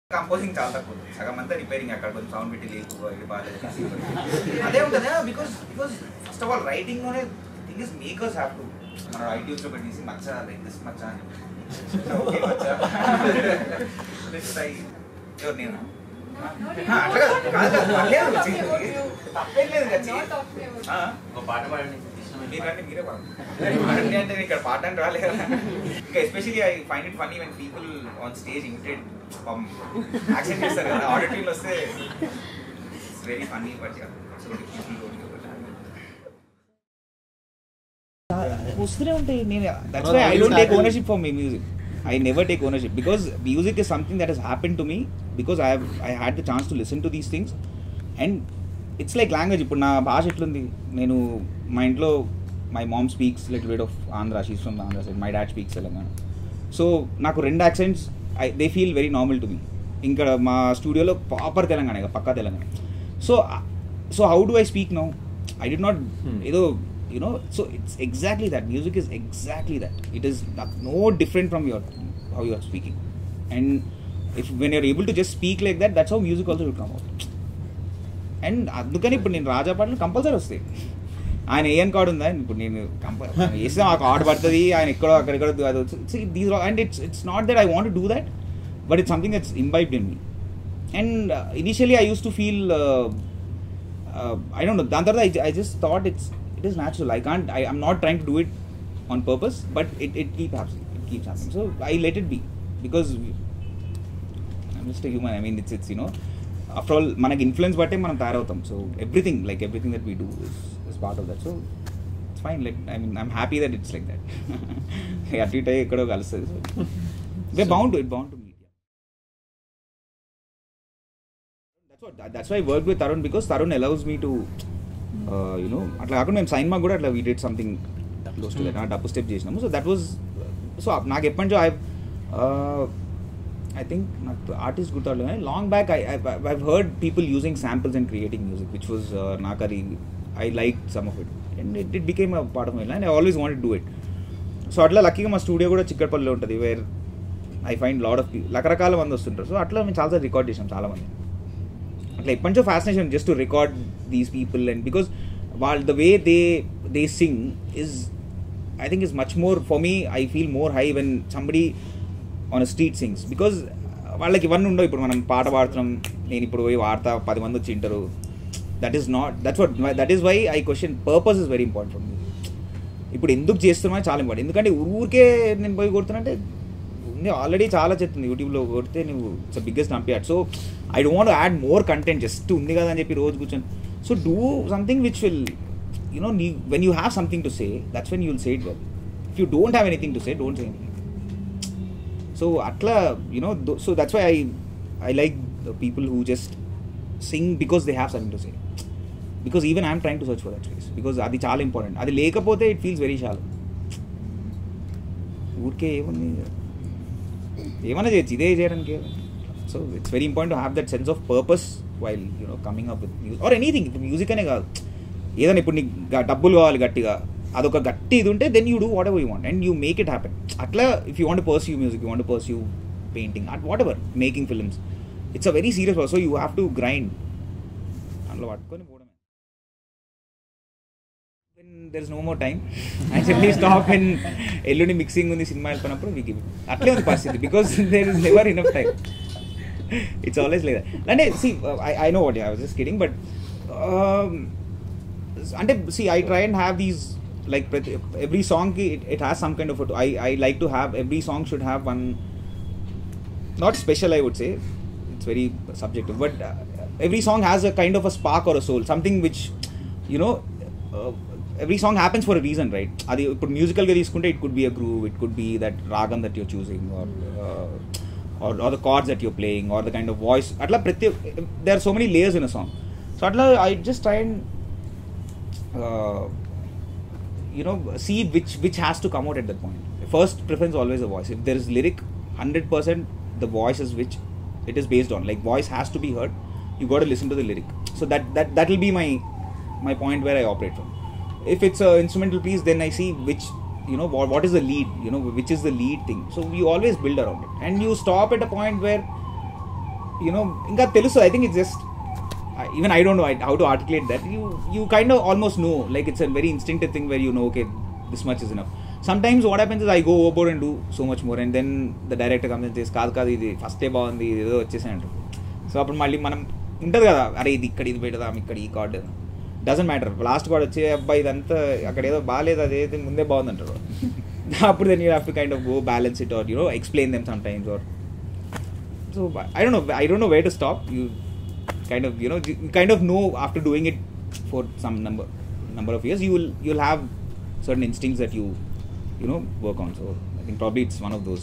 Composing చాలా తక్కువ, సగం అంతా రిపేరింగ్. అక్కడ కొంచెం సౌండ్ పెట్టి లేకు ఇది బాగాలేదు అదే ఉంటుంది. బికాస్ ఫస్ట్ ఆఫ్ ఆల్ రైటింగ్లోనే thing is makers have to. మనం ఐట్యూన్స్లో పెట్టేసి మచ్చా లైక్ దిస్ మచ్చా అని ఓకే మచ్చా ఎవరు నేను అట్లా కాదు తప్పేం లేదు కదా. పాట పాడండి, మీరంటే మీరే పాడండి అంటే ఇక్కడ పాట అంటే రాలే కదా. ఇంకా especially I find it funny when people on stage imitate accept చేస్తారు కదా. ఆడిటరీలో వస్తే ఇట్స్ వెరీ ఫన్నీ. బట్ వస్తూనే ఉంటాయి. నేను that's why I don't take ownership for my music. I never take ownership because music is something that has happened to me because I had the chance to listen to these things and it's like language. ఇప్పుడు నా భాష ఎట్లుంది, నేను మా ఇంట్లో my mom speaks little bit of Andhra, she's from Andhra side, my dad speaks Telangana, so నాకు రెండు accents they feel very normal to me. ఇంకా మా స్టూడియోలో ప్రాపర్ తెలంగాణ, పక్కా Telangana. So how do I speak now? I did not ఏదో you know, so it's exactly that. Music is exactly that. It is no different from your how you are speaking, and when you're able to just speak like that, that's how music also will come out. And అందుకని ఇప్పుడు నేను రాజా పాటలు compulsory వస్తాయి. ఆయన AN card ఉందా, ఇప్పుడు నేను వేస్తే ఆ కార్డు పడుతుంది, ఆయన ఎక్కడో అక్కడెక్కడ these. And it's not that I want to do that, but it's something that's imbibed in me. And initially I use to feel I don't know, దాని తర్వాత I just thought it is natural. I'm not trying to do it on purpose, but it keeps happening. So I let it be because I'm just a human. I mean, it's you know, after all మనకి influence బట్టే మనం తయారవుతాం. So everything that we do is part of that. So it's fine. Like I mean, I'm happy that it's like that. అటు ఇటు ఎక్కడో కలుస్తుంది. So we're bound to meet. That's why I worked with Tarun, because Tarun allows me to you know, అట్లా కాకుండా మేము సైన్మా కూడా అట్లా we did something close to that, డబ్బు స్టెప్ చేసినాము. సో దట్ వాజ్, సో నాకు ఎప్పటి నుంచో I think నాకు ఆర్టిస్ట్ గుర్తులేదు, long back I've heard people using samples and creating music, which was నాకు అది I liked some of it and it became a part of my life and I always wanted to do it. So అట్లా లక్కీగా మా studio కూడా చిక్కడపల్లిలో ఉంటుంది, where I find lot of people, రకరకాల మంది వస్తుంటారు. సో అట్లా మేము చాలాసార్లు రికార్డ్ చేసాం చాలామంది. అట్లా ఎప్పటి నుంచో fascination just to record these people. And because వాళ్ళు the way they sing is I think is much more, for me I feel more high when somebody on a street sings, because వాళ్ళకి ఇవన్నీ ఉండవు. ఇప్పుడు మనం పాట పాడుతున్నాం, నేను ఇప్పుడు పోయి వాడతా, 10 మంది వచ్చి వింటారు. that is why I question purpose is very important for me. ఇప్పుడు ఎందుకు చేస్తున్నా చాలా ఇంపార్టెంట్. ఎందుకంటే ఊరికే నేను పోయి కొడుతున్నా అంటే ఆల్రెడీ చాలా చెప్తుంది యూట్యూబ్లో కొడితే నువ్వు ఇట్స్ బిగ్గెస్ట్ నంపియాడ్. So I don't want to add more content, just ఉంది కదా అని చెప్పి రోజు కూర్చొని. So do something which will you know, when you have something to say, that's when you will say it well. If you don't have anything to say, don't say anything. So atla, you know, so that's why I like the people who just sing because they have something to say, because even I'm trying to search for that space, because adi chaala important. Adi lekapothe it feels very shallow. Urke ఏమన్నా చేయొచ్చు, ఇదే చేయడానికి. So it's very important to have that sense of purpose while you know coming up with music or anything. ఇప్పుడు music అనే కాదు, ఏదైనా ఇప్పుడు నీకు డబ్బులు కావాలి గట్టిగా, అదొక గట్టి ఇది ఉంటే then you do whatever you want and you make it happen. అట్లా if you want pursue music, you want pursue painting, whatever, making films, it's a very serious work. So you have to grind, అందులో పట్టుకొని పోవడమే. There is no more time. I simply stop when ఎల్లుండి mixing ఉంది, సినిమా వెళ్ళిపోయినప్పుడు we give it. అట్లే ఉంది పరిస్థితి, because there is never enough time. It's always like that. అంటే see, I know what I was just kidding, but అంటే see, I try and have these, like every song it has some kind of I like to have, every song should have one, not special I would say, it's very subjective, but every song has a kind of a spark or a soul, something which you know, every song happens for a reason, right? అది ఇప్పుడు మ్యూజికల్గా తీసుకుంటే it could be a groove, it could be that ragam that you're choosing, or the chords that you're playing, or the kind of voice. అట్లా ప్రతి, there are so many layers in a song. So అట్లా I just try and you know, see which has to come out at that point. First preference always a voice. If there is lyric, 100% the voice is which it is based on. Like voice has to be heard, you got to listen to the lyric. So that will be my point where I operate from. If it's a instrumental piece, then I see which, you know, what is the lead, you know, which is the lead thing. So you always build around it, and you stop at a point where ఇంకా తెలుసు. I think it's just even I don't know how to articulate that. You kind of almost know, like it's a very instinctive thing where okay, this much is enough. Sometimes what happens is I go overboard and do so much more, and then the director comes and says కాదు ఇది ఫస్టే బాగుంది, ఏదో వచ్చేసాయంటారు. So అప్పుడు మళ్ళీ మనం ఉంటుంది కదా, అరే ఇది ఇక్కడ ఇది పెడదాం, ఇక్కడ ఈ card doesn't matter. Last card వచ్చే అబ్బాయి ఇదంతా అక్కడ ఏదో బాగాలేదు, అదైతే ముందే బాగుందంటారు. అప్పుడు then you have to kind of go balance it or explain them sometimes or so. I don't know where to stop. You kind of know after doing it for some number of years, you'll have certain instincts that you work on. So I think probably it's one of those.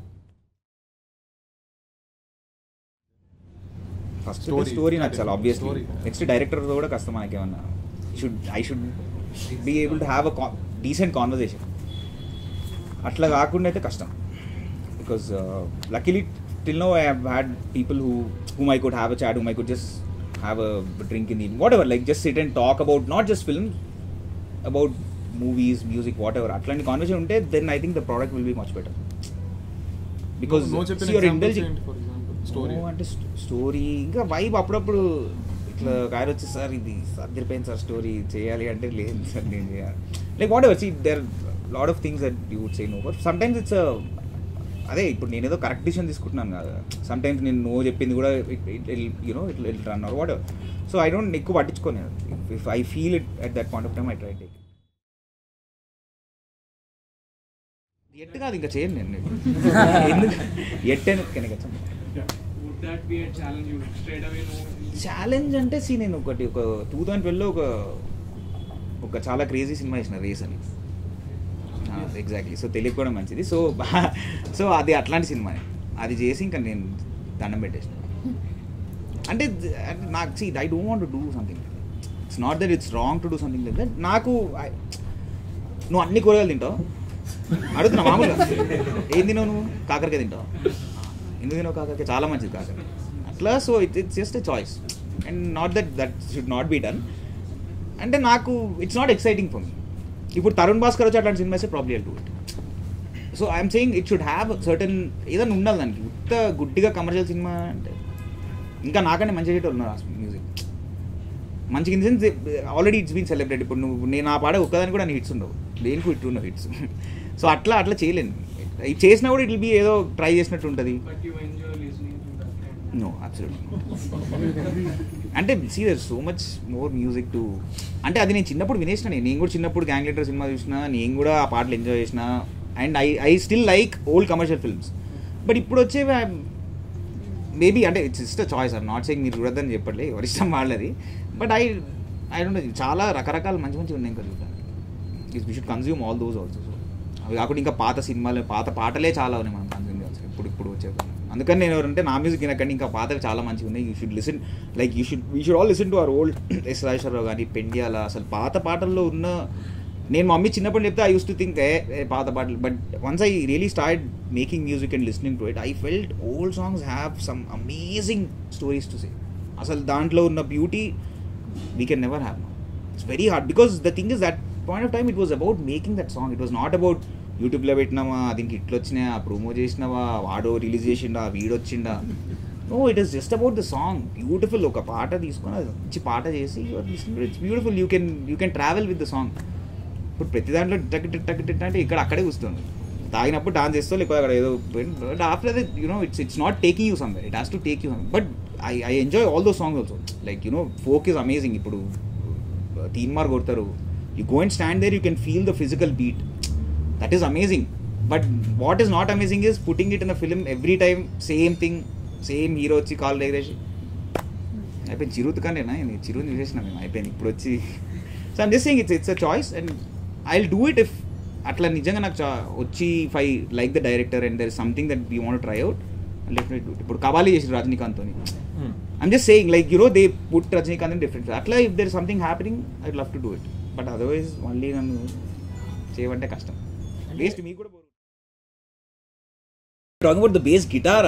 First story nachala obviously. Next director kuda kastam manaki emanna. I should be able to have a decent conversation. Atla kaakunda aithe kashtam, because luckily till now I have had people whom I could have a chat, whom I could just have a drink in the evening, whatever, like just sit and talk about not just films, about movies, music, whatever. Atlanti conversation unte, then I think the product will be much better, because see, you're indulging for example story ante story inga vibe appudu itla gairo వచ్చి sir ఇది సర్దిరిపోయింది sir story చేయాలి అంటే లేదు sir నేను like whatever. See, there are a lot of things that you would say no, but sometimes it's a అదే ఇప్పుడు నేను ఏదో కరెక్ట్ డిసిషన్ తీసుకుంటున్నాను కదా, సమ్ టైమ్స్ నేను నో చెప్పింది కూడా it run or whatever. So I don't ఎక్కువ పట్టించుకోను. If I feel it at that point of time I try take. ఎట్టు కాదు ఇంకా చేయను నేను. ఎందుకు ఎట్టేను కనుక ఛాలెంజ్ అంటే నేను ఒక 2012లో ఒక చాలా క్రేజీ సినిమా వేసిన, రేస్ అని. ఎగ్జాక్ట్లీ. సో తెలియకపోవడం మంచిది. సో అది అట్లాంటి సినిమా, అది చేసి ఇంకా నేను దండం పెట్టేసిన. అంటే నాకు I don't want to do something. It's not that it's wrong to do something like that. నాకు నువ్వు అన్ని కూరగాయలు తింటావు అడుగుతున్నా మామూలుగా. ఏం తిన్నావు నువ్వు? కాకరకాయ తింటావు. ఎందుకు తిన్నావు కాకరకాయ? చాలా మంచిది కాకరకాయ. అట్లా. So it's just a choice and not that should not be done. అంటే నాకు it's not exciting for me. ఇప్పుడు తరుణ్ భాస్కర్ వచ్చి అట్లాంటి సినిమా వేస్తే probably I'll do it. So I'm saying it should have certain ఏదైనా ఉండాలి దానికి. ఉత్త గుడ్డిగా కమర్షియల్ సినిమా అంటే ఇంకా నాకంటే మంచి చేయటం ఉన్నారు మ్యూజిక్. మంచిగా in sense already it's been celebrate. ఇప్పుడు నేను ఆ పాడే ఒక్కదానికి కూడా హిట్స్ ఉండవు, దేనికి హిట్ ఉండవు హిట్స్. సో అట్లా చేయలేను. ఇది చేసినా కూడా ఇట్ విల్ బీ ఏదో ట్రై చేసినట్టు ఉంటుంది. No, absolutely. అంటే see there so much more music to, అంటే అది నేను చిన్నప్పుడు వినేసిన. నేను కూడా చిన్నప్పుడు గ్యాంగ్ లీడర్ సినిమా చూసిన, నేను కూడా ఆ పాటలు ఎంజాయ్ చేసిన. And I still like old commercial films. But ఇప్పుడు వచ్చేవి మేబీ అంటే it's just a choice. Are not saying మీరు చూడొద్దని చెప్పట్లే, ఎవరి ఇష్టం వాళ్ళది. బట్ ఐ డోంట్ నో, చాలా రకరకాల మంచి ఉన్నాయి ఇంకా చూడడానికి. We should consume all those also. So అవి కాకుండా ఇంకా పాత సినిమాలు, పాత పాటలే చాలా ఉన్నాయి మనం కన్జ్యూమ్ చేయాల్సి ఇప్పుడు వచ్చేది. అందుకని నేను ఎవరంటే నా మ్యూజిక్ వినకండి, ఇంకా పాతవి చాలా మంచిగా ఉన్నాయి. You should listen, like we should all listen to our old S Rajeswara Rao కానీ, పెండ్యాల. అసలు పాత పాటల్లో ఉన్న, నేను మమ్మీ చిన్నప్పుడు చెప్తే ఐ యూస్ టు థింక్ పాత పాటలు. But once I really start making music and listening to it, I felt old songs have some amazing stories to say. అసలు దాంట్లో ఉన్న beauty we can never have. It's very hard because the thing is that point of time it was about making that song. It was not about యూట్యూబ్లో పెట్టినావా, దీనికి ఇట్లు వచ్చినాయా, promo చేసినావా, వాడో రిలీజ్ చేసిండా, వీడొచ్చిండా. No, it is just about the song. Beautiful. ఒక పాట తీసుకొని అది మంచి పాట చేసి it's beautiful. You can travel with the song. ఇప్పుడు ప్రతి దాంట్లో టక్ అంటే ఇక్కడ అక్కడే కూర్చుంది. తాగినప్పుడు డాన్స్ చేస్తావు, లేకపోతే అక్కడ ఏదో. But after that it's not taking you somewhere, it has to take you somewhere. But I enjoy all those songs also. Like folk is amazing. ఇప్పుడు తీన్ మార్ కొడతారు, you go and stand there, you can feel the physical beat. That is amazing. But what is not amazing is putting it in a film every time, same thing, same hero వచ్చి కాల్ ఎగరేసి అయిపోయింది. చిరుతు కానేనా, చిరుని చూసేసిన మేము అయిపోయింది ఇప్పుడు వచ్చి. So I'm just saying it's a choice and I will do it if అట్లా నిజంగా నాకు వచ్చి if I like the director and there is something that we want try out, definitely do it. ఇప్పుడు కబాలి చేసి రజనీకాంత్తో, I'm just saying like they put Rajinikanth in different. అట్లా if there is something happening I love to do it. But otherwise మళ్ళీ నన్ను చేయమంటే కష్టం. Bass to me kuda boru. Talking about the bass guitar,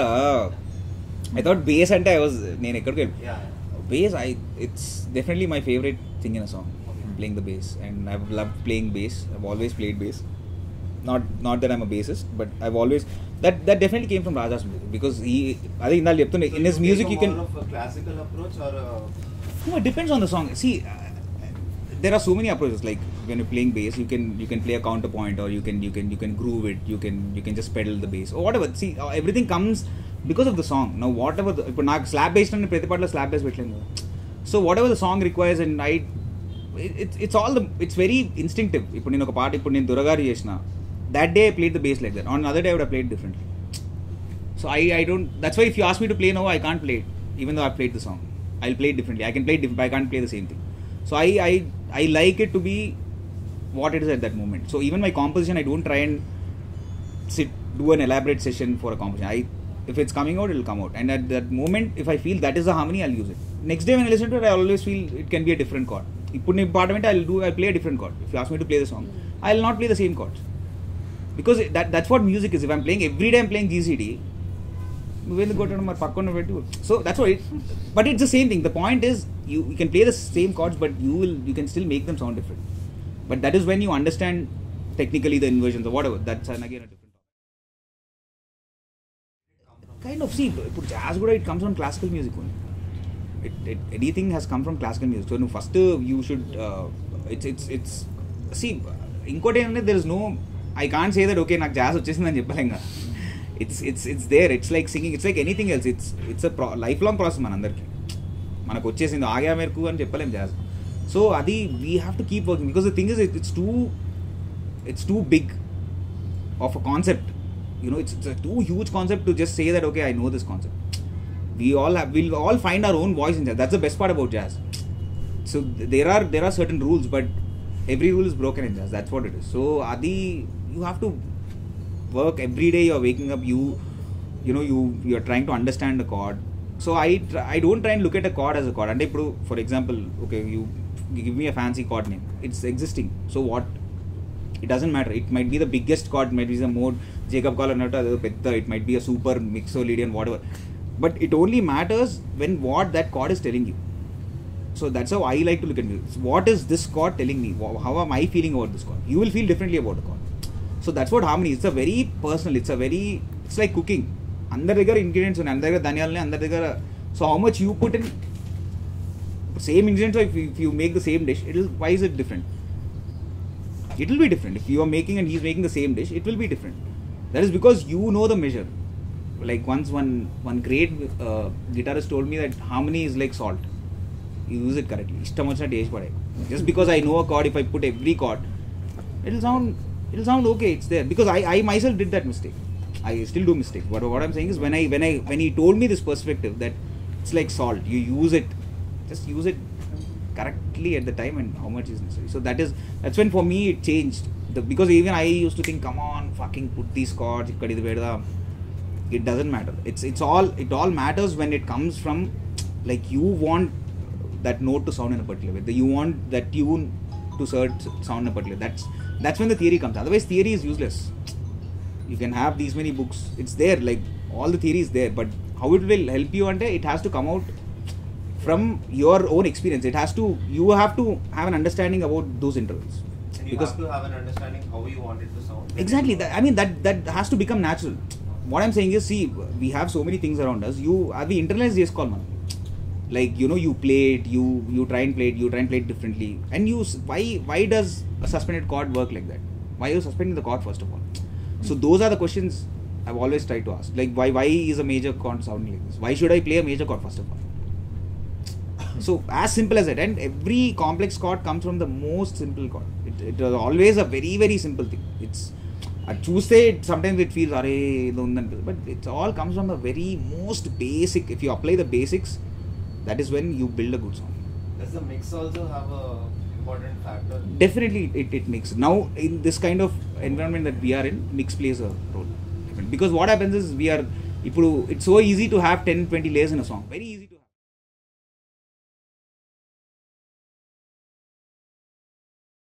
I thought bass ante I was nenu ekkadiki bass, it's definitely my favorite thing in a song. Playing the bass, and I've loved playing bass. I've always played bass. Not that I'm a bassist, but I've always, that definitely came from Raja's music, because I think in his music you can more of a classical approach or no, it depends on the song. See, there are so many approaches. Like when you're playing bass, you can play a counterpoint, or you can groove it. You can just pedal the bass or whatever. See, everything comes because of the song. Now whatever, ఇప్పుడు నాకు slab base అంటే ప్రతి పాటలో slap bass పెట్టలేను. So whatever the song requires, and it's very instinctive. ఇప్పుడు నేను ఒక పాట, ఇప్పుడు నేను దురగారి చేసిన, that day I played the bass like that. On another day I would have played differently. So I don't. That's why if you ask me to play now, I can't play it, even though I played the song. I'll play it differently. I can play it different, but I can't play the same thing. So I like it to be what it is at that moment. So even my composition, I don't try and do an elaborate session for a composition. If it's coming out, it'll come out. And at that moment, if I feel that is the harmony, I'll use it. Next day when I listen to it, I always feel it can be a different chord. Ippudu nee part I'll play a different chord. If you ask me to play the song, I'll not play the same chords. Because that's what music is. If I'm playing every day, I'm playing GCD. So that's what but it's the same thing. The point is you can play the same chords, but you can still make them sound different. But that is when you understand technically the inversions or whatever. That's again a different kind of. See, jazz kuda, it comes from classical music only. Anything has come from classical music. So first you should it's see, inkoti ante there is no, I can't say that okay నాకు jazz వచ్చేసిందని చెప్పలేంగా. It's there. It's like singing. It's like anything else. It's a lifelong process మనందరికి. మనకు వచ్చేసింది ఆగా మేరకు అని చెప్పలేం jazz. So adi we have to keep working, because the thing is it's too big of a concept. You know, it's a too huge concept to just say that okay, I know this concept. We'll all find our own voice in jazz. That's the best part about jazz. So there are certain rules, but every rule is broken in jazz. That's what it is. So adi you have to work every day. You're waking up, you're trying to understand the chord. So I don't try and look at a chord as a chord. And for example, okay, you give me a fancy chord name, it's existing. So what? It doesn't matter. It might be the biggest chord, might be the mode Jacob Collar, it might be a super mixolydian, whatever. But it only matters when what that chord is telling you. So that's how I like to look at music. What is this chord telling me? How am I feeling about this chord? You will feel differently about the chord. So that's what harmony is. It's a very personal. It's like cooking. Andar దగ్గర ingredients ఉన్నాయి, అందరి దగ్గర ధనియాలు ఉన్నాయి, అందరి దగ్గర. So how much you put in same ingredients, or if you make the same dish, why is it different? It will be different. If you are making and he's making the same dish, it will be different. That is because you know the measure. Like once one great guitarist told me that harmony is like salt. You use it correctly. Ishtam vachina taste pade. Just because I know a chord, if I put every chord, it'll sound okay. It's there. Because I myself did that mistake. I still do mistakes. But what I'm saying is when he told me this perspective that it's like salt, you use it, just use it correctly at the time and how much is necessary. So that's when for me it changed. Because even I used to think, come on, fucking put these chords, it doesn't matter. It all matters when it comes from, like, you want that note to sound in a particular way. You want that tune to sound in a particular way. That's when the theory comes. Otherwise theory is useless. You can have these many books, it's there, like all the theory is there, but how it will help you, and it has to come out from your own experience. You have to have an understanding about those intervals. And you have to have an understanding how you want it to sound. Exactly. That has to become natural. What I'm saying is, see, we have so many things around us. We internalize this call, man. Like, you play it, you try and play it differently. And why does a suspended chord work like that? Why are you suspending the chord first of all? So those are the questions I've always tried to ask. Like, why is a major chord sounding like this? Why should I play a major chord first of all? So as simple as that. And every complex chord comes from the most simple chord. It is always a very, very simple thing. Sometimes it feels, but it all comes from the very most basic. If you apply the basics, that is when you build a good song. Does the mix also have a important factor? Definitely it makes. Now in this kind of environment that we are in, mix plays a role. Because what happens is it's so easy to have 10-20 layers in a song. Very easy.